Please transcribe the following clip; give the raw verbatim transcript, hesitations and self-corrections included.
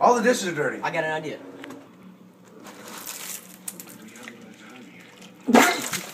All the dishes are dirty. I got an idea.